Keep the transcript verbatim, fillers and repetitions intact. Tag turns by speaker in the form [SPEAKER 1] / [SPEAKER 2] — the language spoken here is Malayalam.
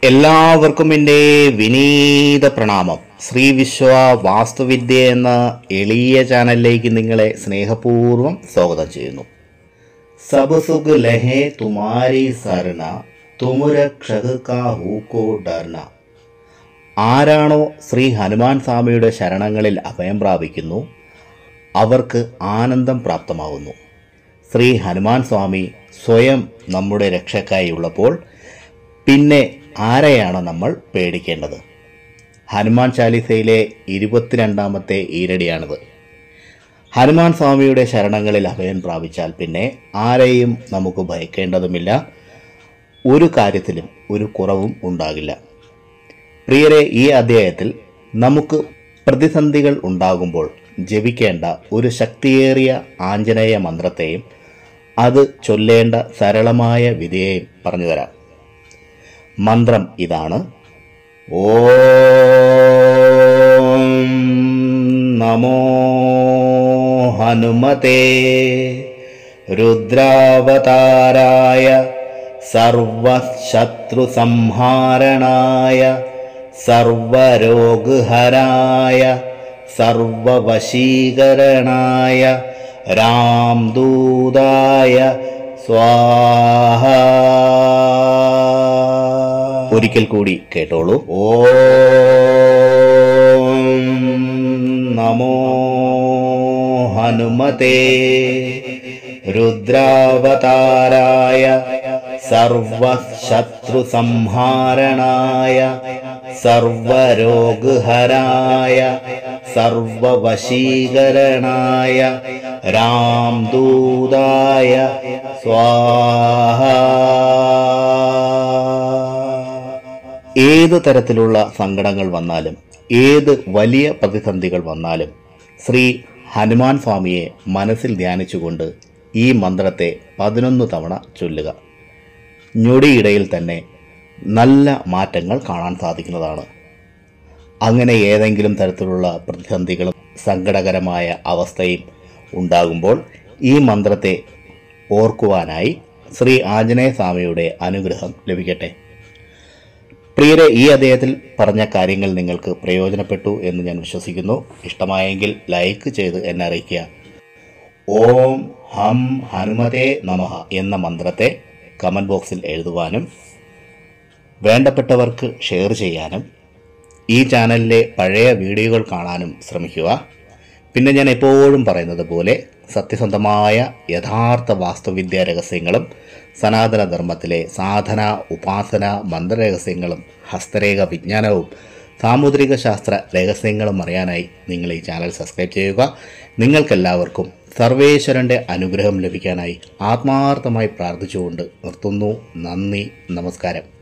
[SPEAKER 1] എല്ലാവർക്കും എൻ്റെ വിനീത പ്രണാമം. ശ്രീ വിശ്വ വാസ്തുവിദ്യ എന്ന എളിയ ചാനലിലേക്ക് നിങ്ങളെ സ്നേഹപൂർവ്വം സ്വാഗതം ചെയ്യുന്നു. സബ് സുഖ് ലഹേ തുമാരി സർന തുമുര ക്ഷഹ് കാ ഹൂക്കോ ഡർന. ആരാണോ ശ്രീ ഹനുമാൻ സ്വാമിയുടെ ശരണങ്ങളിൽ അഭയം പ്രാപിക്കുന്നു അവർക്ക് ആനന്ദം പ്രാപ്തമാകുന്നു. ശ്രീ ഹനുമാൻ സ്വാമി സ്വയം നമ്മുടെ രക്ഷക്കായി ഉള്ളപ്പോൾ പിന്നെ ആരെയാണ് നമ്മൾ പേടിക്കേണ്ടത്? ഹനുമാൻ ചാലിസയിലെ ഇരുപത്തിരണ്ടാമത്തെ ഈരടിയാണിത്. ഹനുമാൻ സ്വാമിയുടെ ശരണങ്ങളിൽ അഭയം പ്രാപിച്ചാൽ പിന്നെ ആരെയും നമുക്ക് ഭയക്കേണ്ടതുമില്ല. ഒരു കാര്യത്തിലും ഒരു കുറവും ഉണ്ടാകില്ല. പ്രിയരെ, ഈ അധ്യായത്തിൽ നമുക്ക് പ്രതിസന്ധികൾ ഉണ്ടാകുമ്പോൾ ജപിക്കേണ്ട ഒരു ശക്തിയേറിയ ആഞ്ജനേയ മന്ത്രത്തെയും അത് ചൊല്ലേണ്ട സരളമായ വിധിയെയും പറഞ്ഞു തരാം. മന്ത്രം ഇതാണ്: ഓം നമോ ഹനുമതേ രുദ്രാവതാരായ സർവശത്രു സംഹാരണായ സർവരോഗഹരായ സർവവശീകരണായ രാംദൂതായ സ്വാഹ. ഒരിക്കൽ കൂടി കേട്ടോളൂ. ഓം നമോ ഹനുമതേ രുദ്രാവതാരായ സർവശത്രു സംഹാരണായ സർവരോഗഹരായ സർവവശീകരണായ രാംദൂതായ സ്വാഹ. ഏത് തരത്തിലുള്ള സങ്കടങ്ങൾ വന്നാലും ഏത് വലിയ പ്രതിസന്ധികൾ വന്നാലും ശ്രീ ഹനുമാൻ സ്വാമിയെ മനസ്സിൽ ധ്യാനിച്ചുകൊണ്ട് ഈ മന്ത്രത്തെ പതിനൊന്ന് തവണ ചൊല്ലുക. ഞൊടിയിടയിൽ തന്നെ നല്ല മാറ്റങ്ങൾ കാണാൻ സാധിക്കുന്നതാണ്. അങ്ങനെ ഏതെങ്കിലും തരത്തിലുള്ള പ്രതിസന്ധികളും സങ്കടകരമായ അവസ്ഥയും ഉണ്ടാകുമ്പോൾ ഈ മന്ത്രത്തെ ഓർക്കുവാനായി ശ്രീ ആഞ്ജനേയ സ്വാമിയുടെ അനുഗ്രഹം ലഭിക്കട്ടെ. പ്രിയരെ, ഈ അധ്യായത്തിൽ പറഞ്ഞ കാര്യങ്ങൾ നിങ്ങൾക്ക് പ്രയോജനപ്പെട്ടു എന്ന് ഞാൻ വിശ്വസിക്കുന്നു. ഇഷ്ടമായെങ്കിൽ ലൈക്ക് ചെയ്ത് എന്നെ അറിയിക്കുക. ഓം ഹം ഹനുമതേ നമഃ എന്ന മന്ത്രത്തെ കമൻറ്റ് ബോക്സിൽ എഴുതുവാനും വേണ്ടപ്പെട്ടവർക്ക് ഷെയർ ചെയ്യാനും ഈ ചാനലിലെ പഴയ വീഡിയോകൾ കാണാനും ശ്രമിക്കുക. പിന്നെ ഞാൻ എപ്പോഴും പറയുന്നത് പോലെ സത്യസന്ധമായ യഥാർത്ഥ വാസ്തുവിദ്യാ രഹസ്യങ്ങളും സനാതനധർമ്മത്തിലെ സാധന ഉപാസന മന്ത്രരഹസ്യങ്ങളും ഹസ്തരേഖ വിജ്ഞാനവും സാമുദ്രിക ശാസ്ത്ര രഹസ്യങ്ങളും അറിയാനായി നിങ്ങൾ ഈ ചാനൽ സബ്സ്ക്രൈബ് ചെയ്യുക. നിങ്ങൾക്കെല്ലാവർക്കും സർവേശ്വരൻ്റെ അനുഗ്രഹം ലഭിക്കാനായി ആത്മാർത്ഥമായി പ്രാർത്ഥിച്ചുകൊണ്ട് നിർത്തുന്നു. നന്ദി, നമസ്കാരം.